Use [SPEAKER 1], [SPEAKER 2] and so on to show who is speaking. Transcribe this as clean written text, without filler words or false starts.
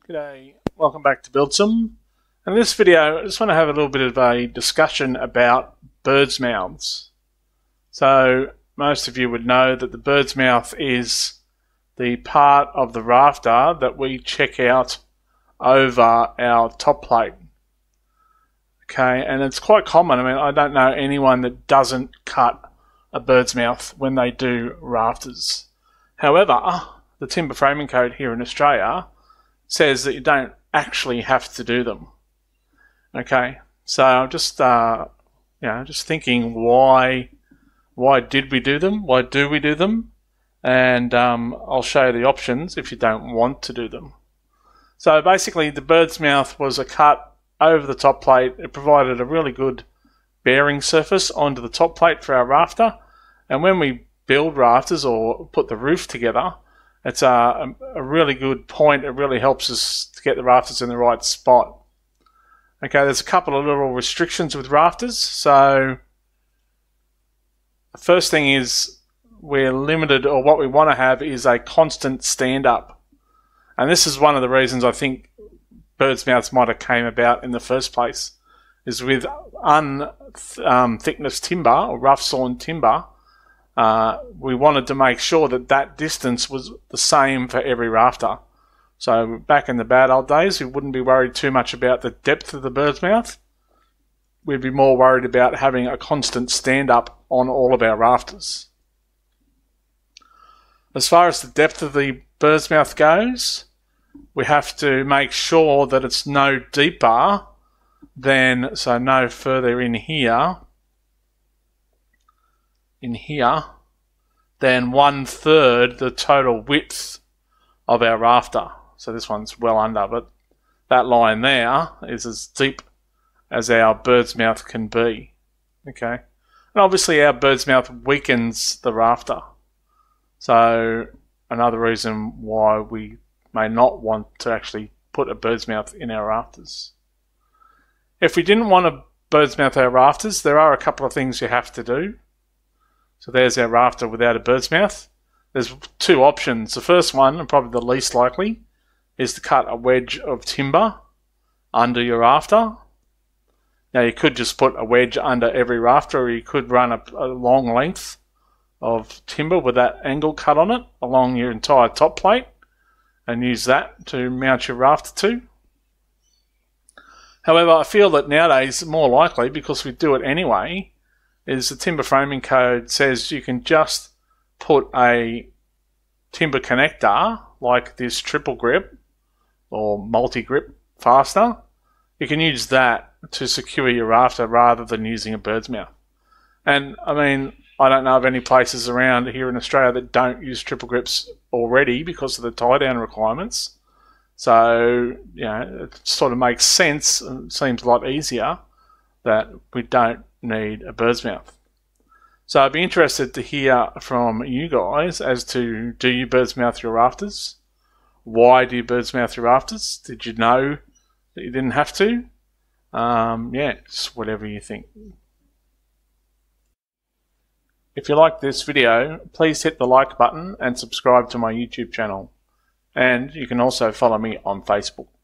[SPEAKER 1] G'day, welcome back to Buildsum. In this video I just want to have a little bit of a discussion about birds' mouths. So most of you would know that the bird's mouth is the part of the rafter that we check out over our top plate. Okay, and it's quite common. I mean, I don't know anyone that doesn't cut a bird's mouth when they do rafters. However, the timber framing code here in Australia says that you don't actually have to do them. Okay, so I'm just just thinking, why did we do them? Why do we do them? And I'll show you the options if you don't want to do them. So basically, the bird's mouth was a cut over the top plate. It provided a really good bearing surface onto the top plate for our rafter. And when we build rafters or put the roof together, it's a really good point. It really helps us to get the rafters in the right spot. Okay, there's a couple of little restrictions with rafters. So the first thing is we're limited, or what we want to have is a constant stand up. And this is one of the reasons I think bird's mouths might have came about in the first place, is with thickness timber or rough sawn timber. We wanted to make sure that that distance was the same for every rafter. So back in the bad old days, we wouldn't be worried too much about the depth of the bird's mouth. We'd be more worried about having a constant stand up on all of our rafters. As far as the depth of the bird's mouth goes, we have to make sure that it's no deeper than, so no further in here than 1/3 the total width of our rafter. So this one's well under, but that line there is as deep as our bird's mouth can be. Okay, and obviously our bird's mouth weakens the rafter. So another reason why we may not want to actually put a bird's mouth in our rafters. If we didn't want a bird's mouth in our rafters, there are a couple of things you have to do. So there's our rafter without a bird's mouth. There's two options. The first one, and probably the least likely, is to cut a wedge of timber under your rafter. Now you could just put a wedge under every rafter, or you could run a long length of timber with that angle cut on it along your entire top plate and use that to mount your rafter to. However, I feel that nowadays more likely, because we do it anyway, is the timber framing code says you can just put a timber connector like this triple grip or multi-grip fastener. You can use that to secure your rafter rather than using a bird's mouth. And I mean, I don't know of any places around here in Australia that don't use triple grips already because of the tie down requirements. So, you know, it sort of makes sense and seems a lot easier that we don't need a bird's mouth. So I'd be interested to hear from you guys as to, do you bird's mouth your rafters? Why do you bird's mouth your rafters? Did you know that you didn't have to? Yeah, just whatever you think. If you like this video, please hit the like button and subscribe to my YouTube channel. And you can also follow me on Facebook.